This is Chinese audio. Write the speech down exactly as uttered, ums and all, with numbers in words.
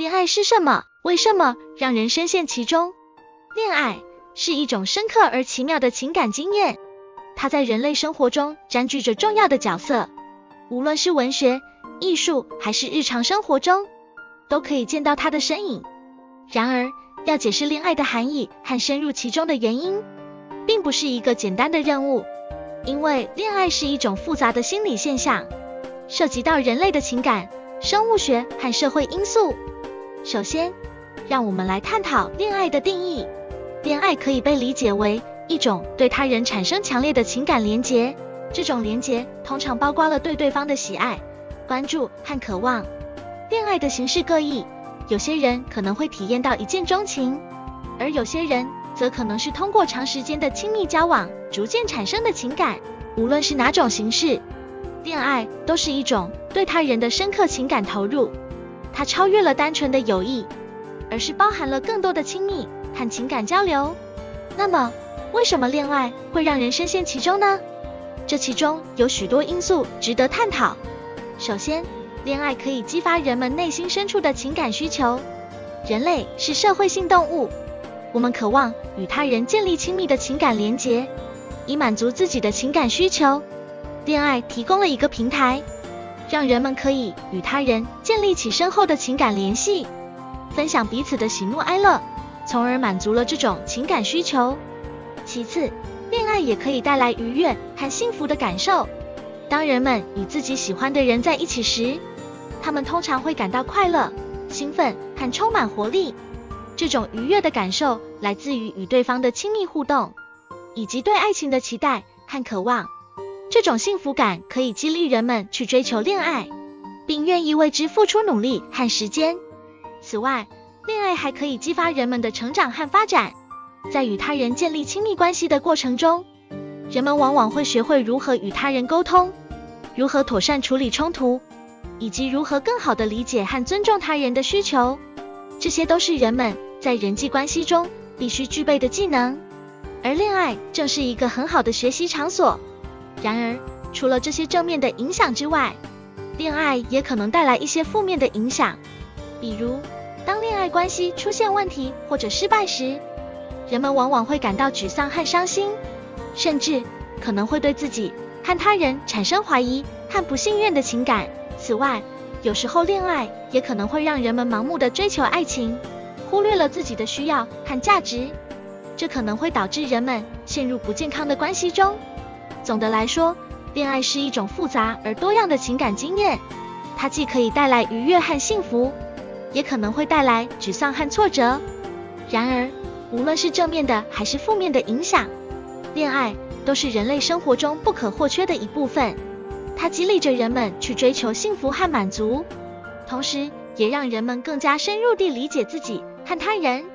恋爱是什么？为什么让人深陷其中？恋爱是一种深刻而奇妙的情感经验，它在人类生活中占据着重要的角色，无论是文学、艺术还是日常生活中，都可以见到它的身影。然而，要解释恋爱的含义和深入其中的原因，并不是一个简单的任务，因为恋爱是一种复杂的心理现象，涉及到人类的情感、生物学和社会因素。首先，让我们来探讨恋爱的定义。恋爱可以被理解为一种对他人产生强烈的情感连结，这种连结通常包括了对对方的喜爱、关注和渴望。恋爱的形式各异，有些人可能会体验到一见钟情，而有些人则可能是通过长时间的亲密交往逐渐产生的情感。无论是哪种形式，恋爱都是一种对他人的深刻情感投入，它超越了单纯的友谊，而是包含了更多的亲密和情感交流。那么，为什么恋爱会让人深陷其中呢？这其中有许多因素值得探讨。首先，恋爱可以激发人们内心深处的情感需求。人类是社会性动物，我们渴望与他人建立亲密的情感连结，以满足自己的情感需求。恋爱提供了一个平台，让人们可以与他人建立起深厚的情感联系，分享彼此的喜怒哀乐，从而满足了这种情感需求。其次，恋爱也可以带来愉悦和幸福的感受。当人们与自己喜欢的人在一起时，他们通常会感到快乐、兴奋和充满活力。这种愉悦的感受来自于与对方的亲密互动，以及对爱情的期待和渴望。这种幸福感可以激励人们去追求恋爱，并愿意为之付出努力和时间。此外，恋爱还可以激发人们的成长和发展。在与他人建立亲密关系的过程中，人们往往会学会如何与他人沟通，如何妥善处理冲突，以及如何更好地理解和尊重他人的需求。这些都是人们在人际关系中必须具备的技能，而恋爱正是一个很好的学习场所。然而，除了这些正面的影响之外，恋爱也可能带来一些负面的影响。比如，当恋爱关系出现问题或者失败时，人们往往会感到沮丧和伤心，甚至可能会对自己和他人产生怀疑和不信任的情感。此外，有时候恋爱也可能会让人们盲目的追求爱情，忽略了自己的需要和价值，这可能会导致人们陷入不健康的关系中。总的来说，恋爱是一种复杂而多样的情感经验，它既可以带来愉悦和幸福，也可能会带来沮丧和挫折。然而，无论是正面的还是负面的影响，恋爱都是人类生活中不可或缺的一部分。它激励着人们去追求幸福和满足，同时也让人们更加深入地理解自己和他人。